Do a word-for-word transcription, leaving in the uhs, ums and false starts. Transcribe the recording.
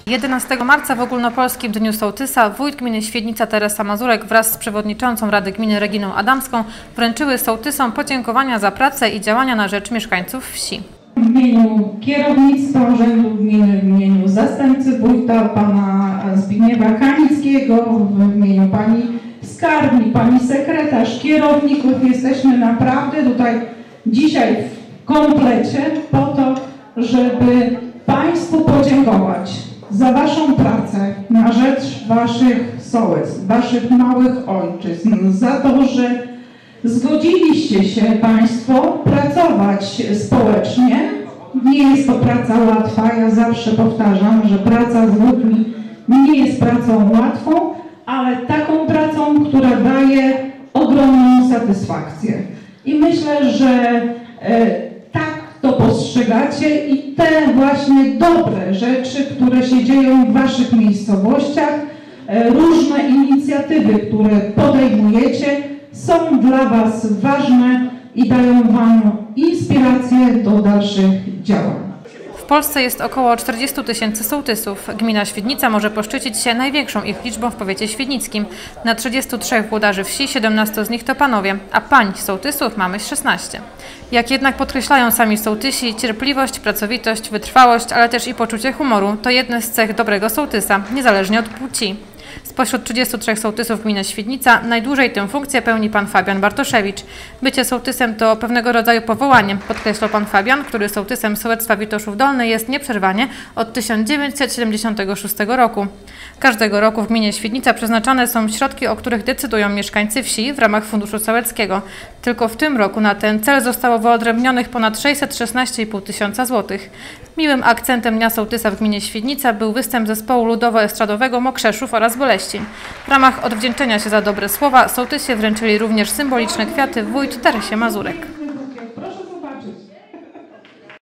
jedenastego marca w ogólnopolskim Dniu Sołtysa wójt gminy Świdnica Teresa Mazurek wraz z przewodniczącą Rady Gminy Reginą Adamską wręczyły sołtysom podziękowania za pracę i działania na rzecz mieszkańców wsi. W imieniu kierownictwa Urzędu Gminy, w imieniu zastępcy wójta pana Zbigniewa Kanickiego, w imieniu pani skarbnik, pani sekretarz, kierowników jesteśmy naprawdę tutaj dzisiaj w komplecie po to, żeby Państwu podziękować za Waszą pracę na rzecz Waszych sołectw, Waszych małych ojczyzn, za to, że zgodziliście się Państwo pracować społecznie. Nie jest to praca łatwa, ja zawsze powtarzam, że praca z ludźmi nie jest pracą łatwą, ale taką pracą, która daje ogromną satysfakcję. I myślę, że e, tak to postrzegacie i te właśnie dobre rzeczy, które się dzieją w Waszych miejscowościach, e, różne inicjatywy, które podejmujecie, są dla Was ważne i dają Wam inspirację do dalszych działań. W Polsce jest około czterdziestu tysięcy sołtysów. Gmina Świdnica może poszczycić się największą ich liczbą w powiecie świdnickim. Na trzydziestu trzech włodarzy wsi siedemnastu z nich to panowie, a pań sołtysów mamy szesnaście. Jak jednak podkreślają sami sołtysi, cierpliwość, pracowitość, wytrwałość, ale też i poczucie humoru to jedne z cech dobrego sołtysa, niezależnie od płci. Spośród trzydziestu trzech sołtysów gminy Świdnica najdłużej tę funkcję pełni pan Fabian Bartoszewicz. Bycie sołtysem to pewnego rodzaju powołanie, podkreślał pan Fabian, który sołtysem sołectwa Witoszów Dolny jest nieprzerwanie od tysiąc dziewięćset siedemdziesiątego szóstego roku. Każdego roku w gminie Świdnica przeznaczane są środki, o których decydują mieszkańcy wsi w ramach Funduszu Sołeckiego. Tylko w tym roku na ten cel zostało wyodrębnionych ponad sześćset szesnaście i pół tysiąca złotych. Miłym akcentem Dnia Sołtysa w gminie Świdnica był występ zespołu ludowo-estradowego Mokrzeszów oraz Boleścin. W ramach odwdzięczenia się za dobre słowa sołtysie wręczyli również symboliczne kwiaty wójt Teresie Mazurek.